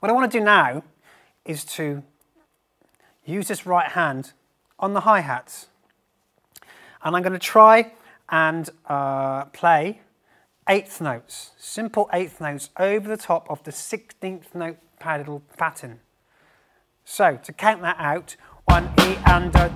What I want to do now is to use this right hand on the hi-hats. And I'm going to try and play eighth notes, simple eighth notes over the top of the 16th note pedal pattern. So to count that out, 1 E and a